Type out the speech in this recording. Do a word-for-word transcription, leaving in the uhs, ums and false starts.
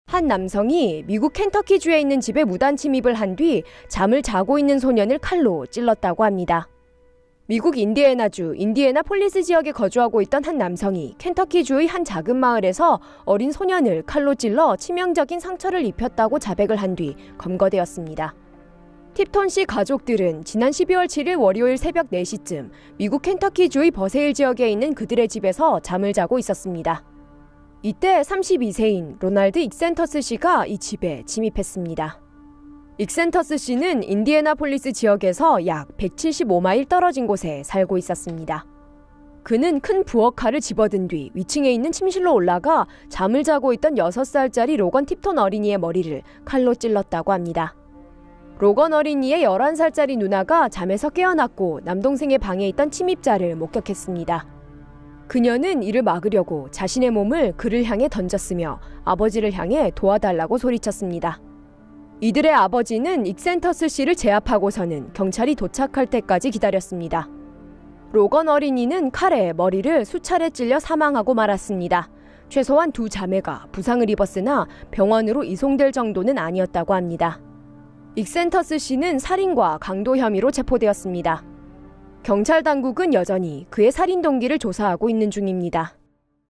한 남성이 미국 켄터키주에 있는 집에 무단 침입을 한 뒤 잠을 자고 있는 소년을 칼로 찔렀다고 합니다. 미국 인디애나주 인디애나폴리스 지역에 거주하고 있던 한 남성이 켄터키주의 한 작은 마을에서 어린 소년을 칼로 찔러 치명적인 상처를 입혔다고 자백을 한 뒤 검거되었습니다. 팁톤 씨 가족들은 지난 십이월 칠일 월요일 새벽 네 시쯤 미국 켄터키주의 버세일 지역에 있는 그들의 집에서 잠을 자고 있었습니다. 이때 삼십이 세인 로널드 익센터스 씨가 이 집에 침입했습니다. 익센터스 씨는 인디애나폴리스 지역에서 약 백칠십오 마일 떨어진 곳에 살고 있었습니다. 그는 큰 부엌칼을 집어든 뒤 위층에 있는 침실로 올라가 잠을 자고 있던 여섯 살짜리 로건 팁톤 어린이의 머리를 칼로 찔렀다고 합니다. 로건 어린이의 열한 살짜리 누나가 잠에서 깨어났고 남동생의 방에 있던 침입자를 목격했습니다. 그녀는 이를 막으려고 자신의 몸을 그를 향해 던졌으며 아버지를 향해 도와달라고 소리쳤습니다. 이들의 아버지는 익센터스 씨를 제압하고서는 경찰이 도착할 때까지 기다렸습니다. 로건 어린이는 칼에 머리를 수차례 찔려 사망하고 말았습니다. 최소한 두 자매가 부상을 입었으나 병원으로 이송될 정도는 아니었다고 합니다. 익센터스 씨는 살인과 강도 혐의로 체포되었습니다. 경찰 당국은 여전히 그의 살인 동기를 조사하고 있는 중입니다.